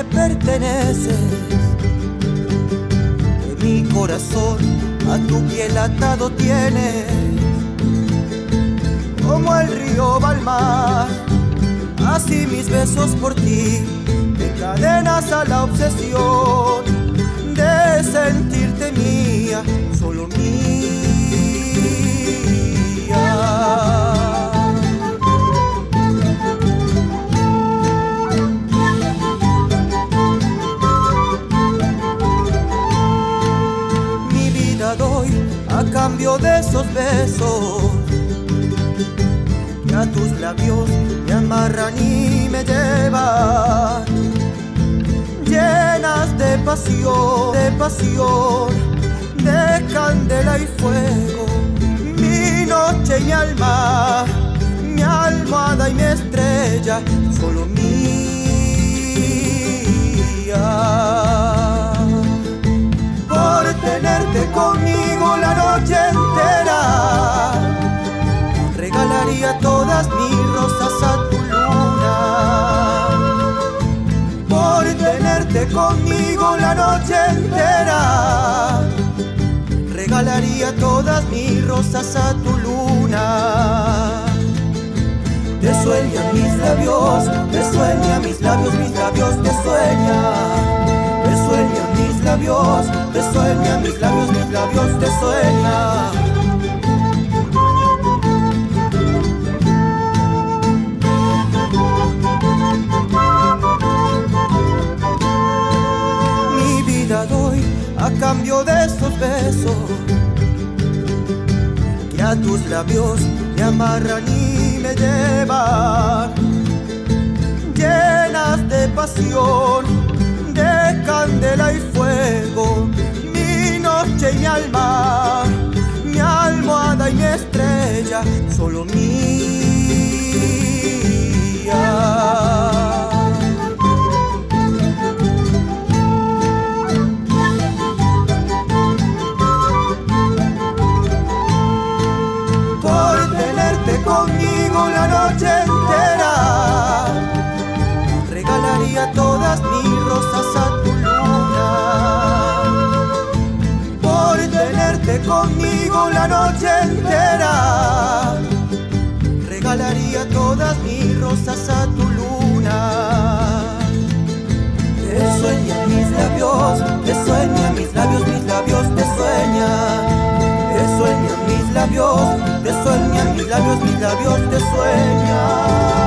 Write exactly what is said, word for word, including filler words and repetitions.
perteneces. Que mi corazón a tu piel atado tienes. Como el río va al mar, así mis besos por ti te encadenas a la obsesión de sentirte mía, solo mía. Mi vida doy a cambio de esos besos que a tus labios me amarran y me llevan, llenas de pasión, de pasión, de candela y fuego. Mi noche y mi alma, mi almohada y mi estrella, solo mía. Por tenerte conmigo la noche entera, regalaría todas mis rosas a tu luna. Por tenerte conmigo la noche entera, regalaría todas mis rosas a tu luna. Te sueñan mis labios, te sueñan mis labios, mis labios te sueñan. Te sueñan mis labios, te sueñan mis labios, mis labios te sueñan. Doy a cambio de esos besos que a tus labios me amarran y me llevan, llenas de pasión, de candela y fuego. Mi noche y mi alma, mi almohada y mi estrella, solo mía. Conmigo la noche entera, regalaría todas mis rosas a tu luna. Por tenerte conmigo la noche entera, regalaría todas mis rosas a tu luna. Te sueñan mis labios, te sueñan mis labios, mis labios te sueñan. Te sueñan mis labios, te sueñan mis labios, mis labios te sueñan.